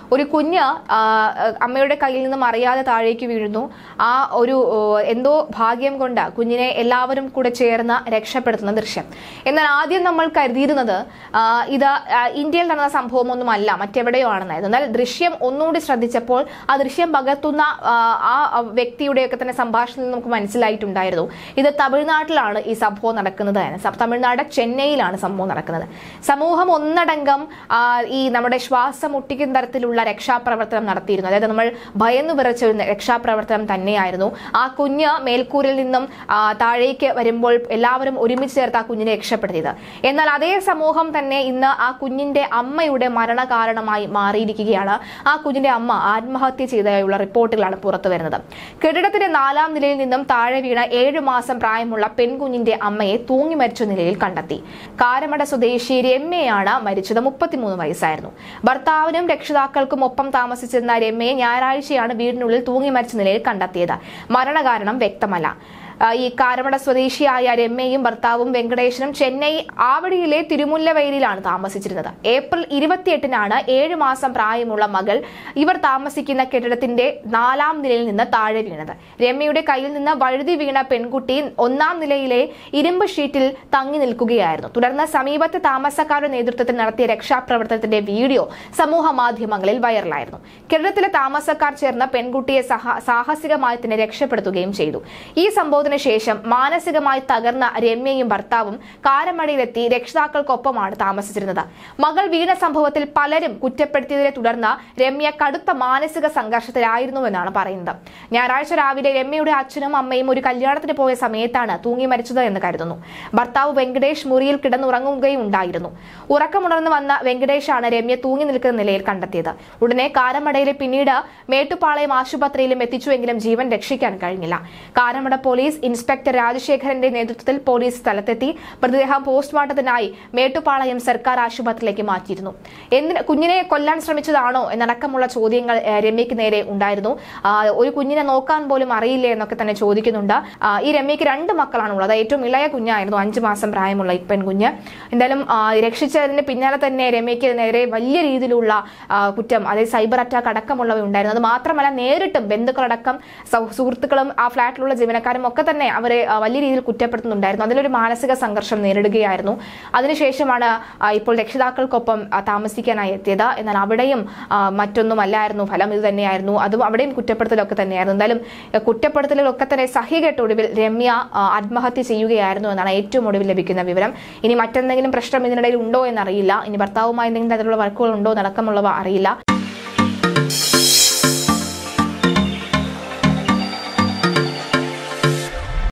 ഒരു കുഞ്ഞ് അമ്മയുടെ കയ്യിൽ നിന്നും അറിയാതെ താഴേക്ക് വീഴുന്നു. ആ ഒരു എന്തോ ഭാഗ്യം കൊണ്ട് കുഞ്ഞിനെ എല്ലാവരും കൂടെ ചേർന്ന് രക്ഷപ്പെടുത്തുന്ന ദൃശ്യം. എന്നാൽ ആദ്യം നമ്മൾ കരുതിയിരുന്നത് ഇത് ഇന്ത്യയിൽ നടന്ന സംഭവമൊന്നുമല്ല, മറ്റെവിടെയോ ആണെന്നായിരുന്നു. എന്നാൽ ദൃശ്യം ഒന്നുകൂടി ശ്രദ്ധിച്ചപ്പോൾ ആ ദൃശ്യം പകർത്തുന്ന ആ വ്യക്തിയുടെയൊക്കെ തന്നെ സംഭാഷണത്തിൽ നമുക്ക് മനസ്സിലായിട്ടുണ്ടായിരുന്നു ഇത് തമിഴ്നാട്ടിലാണ് ഈ സംഭവം നടക്കുന്നത്. തമിഴ്നാട് ചെന്നൈയിലാണ് സംഭവം നടക്കുന്നത്. സമൂഹം ഒന്നടങ്കം ഈ നമ്മുടെ ശ്വാസം മുട്ടിക്കുന്ന തരത്തിലുള്ള രക്ഷാപ്രവർത്തനം നടത്തിയിരുന്നു. അതായത് നമ്മൾ ഭയന്നു വിറച്ച ഒരു രക്ഷാപ്രവർത്തനം തന്നെയായിരുന്നു. ആ കുഞ്ഞ് മേൽക്കൂരിൽ നിന്നും താഴേക്ക് വരുമ്പോൾ എല്ലാവരും ഒരുമിച്ച് ചേർത്ത് ആ കുഞ്ഞിനെ രക്ഷപ്പെടുത്തിയത്. എന്നാൽ അതേ സമൂഹം തന്നെ ഇന്ന് ആ കുഞ്ഞിന്റെ അമ്മയുടെ മരണകാരണമായി മാറിയിരിക്കുകയാണ്. ആ കുഞ്ഞിന്റെ അമ്മ ആത്മഹത്യ ചെയ്തതായുള്ള റിപ്പോർട്ടുകളാണ് പുറത്തു വരുന്നത്. കെട്ടിടത്തിന്റെ 4ാം നിലയിൽ നിന്നും താഴെ വീണ 7 മാസം പ്രായമുള്ള പെൺകുഞ്ഞിന്റെ അമ്മയെ തൂങ്ങി മരിച്ച നിലയിൽ കണ്ടെത്തി. കാരമട സ്വദേശി രമ്യയാണ് മരിച്ചത്. 33 വയസ്സായിരുന്നു. ഭർത്താവിനും രക്ഷിതാക്കൾക്കും ഒപ്പം താമസിച്ചിരുന്ന രമ്യയെ ഞായറാഴ്ചയാണ് വീടിനുള്ളിൽ തൂങ്ങി മരിച്ച നിലയിൽ കണ്ടെത്തിയത്. മരണകാരണം വ്യക്തമല്ല. ഈ കാരമട സ്വദേശിയായ രമ്യയും ഭർത്താവും വെങ്കടേശനും ചെന്നൈ ആവടിയിലെ തിരുമുല്ലവയലിലാണ് താമസിച്ചിരുന്നത്. ഏപ്രിൽ 28-നാണ് 7 മാസം പ്രായമുള്ള മകൾ ഇവർ താമസിക്കുന്ന കെട്ടിടത്തിന്റെ 4ാം നിലയിൽ നിന്ന് താഴെ വീണത്. രമ്യയുടെ കയ്യിൽ നിന്ന് വഴുതി വീണ പെൺകുട്ടി 1ാം നിലയിലെ ഇരുമ്പ് ഷീറ്റിൽ തങ്ങി നിൽക്കുകയായിരുന്നു. തുടർന്ന് സമീപത്തെ താമസക്കാരുടെ നേതൃത്വത്തിൽ നടത്തിയ രക്ഷാപ്രവർത്തനത്തിന്റെ വീഡിയോ സമൂഹ മാധ്യമങ്ങളിൽ വൈറലായിരുന്നു. കെട്ടിടത്തിലെ താമസക്കാർ ചേർന്ന് പെൺകുട്ടിയെ സാഹസികമായി തന്നെ രക്ഷപ്പെടുത്തുകയും ചെയ്തു. ഈ സംഭവം ശേഷം മാനസികമായി തകർന്ന രമ്യയും ഭർത്താവും കാരമടയിലെത്തി രക്ഷിതാക്കൾക്കൊപ്പമാണ് താമസിച്ചിരുന്നത്. മകൾ വീണ സംഭവത്തിൽ പലരും കുറ്റപ്പെടുത്തിയതിനെ തുടർന്ന് രമ്യ കടുത്ത മാനസിക സംഘർഷത്തിലായിരുന്നുവെന്നാണ് പറയുന്നത്. ഞായറാഴ്ച രാവിലെ രമ്യയുടെ അച്ഛനും അമ്മയും ഒരു കല്യാണത്തിന് പോയ സമയത്താണ് തൂങ്ങി മരിച്ചത് എന്ന് കരുതുന്നു. ഭർത്താവ് വെങ്കടേഷ് മുറിയിൽ കിടന്നുറങ്ങുകയുണ്ടായിരുന്നു. ഉറക്കമുണർന്നു വന്ന വെങ്കടേഷാണ് രമ്യ തൂങ്ങി നിൽക്കുന്ന നിലയിൽ കണ്ടെത്തിയത്. ഉടനെ കാരമടയിലെ പിന്നീട് മേട്ടുപ്പാളയം ആശുപത്രിയിലും എത്തിച്ചുവെങ്കിലും ജീവൻ രക്ഷിക്കാൻ കഴിഞ്ഞില്ല. കാരമട പോലീസ് ഇൻസ്പെക്ടർ രാജശേഖരന്റെ നേതൃത്വത്തിൽ പോലീസ് സ്ഥലത്തെത്തി മൃതദേഹം പോസ്റ്റ്മോർട്ടത്തിനായി മേട്ടുപ്പാളയം സർക്കാർ ആശുപത്രിയിലേക്ക് മാറ്റിയിരുന്നു. കുഞ്ഞിനെ കൊല്ലാൻ ശ്രമിച്ചതാണോ എന്നടക്കമുള്ള ചോദ്യങ്ങൾ രമ്യയ്ക്ക് നേരെ ഉണ്ടായിരുന്നു. ഒരു കുഞ്ഞിനെ നോക്കാൻ പോലും അറിയില്ലേ എന്നൊക്കെ തന്നെ ചോദിക്കുന്നുണ്ട്. ഈ രമ്യയ്ക്ക് 2 മക്കളാണ് ഉള്ളത്. ഏറ്റവും ഇളയ കുഞ്ഞായിരുന്നു 5 മാസം പ്രായമുള്ള ഈ പെൺകുഞ്ഞ്. എന്തായാലും രക്ഷിച്ചതിന് പിന്നാലെ തന്നെ രമ്യയ്ക്ക് നേരെ വലിയ രീതിയിലുള്ള കുറ്റം, അതായത് സൈബർ അറ്റാക്ക് അടക്കമുള്ളവ ഉണ്ടായിരുന്നു. അത് മാത്രമല്ല നേരിട്ടും ബന്ധുക്കളടക്കം സുഹൃത്തുക്കളും ആ ഫ്ളാറ്റിലുള്ള ജീവനക്കാരും ഒക്കെ തന്നെ അവരെ വലിയ രീതിയിൽ കുറ്റപ്പെടുത്തുന്നുണ്ടായിരുന്നു. അതിലൊരു മാനസിക സംഘർഷം നേരിടുകയായിരുന്നു. അതിനുശേഷമാണ് ഇപ്പോൾ രക്ഷിതാക്കൾക്കൊപ്പം താമസിക്കാനായി എത്തിയത്. എന്നാൽ അവിടെയും മറ്റൊന്നുമല്ലായിരുന്നു ഫലം, ഇത് തന്നെയായിരുന്നു. അതും അവിടെയും കുറ്റപ്പെടുത്തലൊക്കെ തന്നെയായിരുന്നു. എന്തായാലും കുറ്റപ്പെടുത്തലുകളൊക്കെ തന്നെ സഹികെട്ട ഒടുവിൽ രമ്യ ആത്മഹത്യ ചെയ്യുകയായിരുന്നു എന്നാണ് ഏറ്റവും ഒടുവിൽ ലഭിക്കുന്ന വിവരം. ഇനി മറ്റെന്തെങ്കിലും പ്രശ്നം ഇതിനിടയിൽ ഉണ്ടോ എന്നറിയില്ല. ഇനി ഭർത്താവുമായി എന്തെങ്കിലും തരത്തിലുള്ള വഴക്കുകൾ ഉണ്ടോ എന്നടക്കമുള്ളവ അറിയില്ല.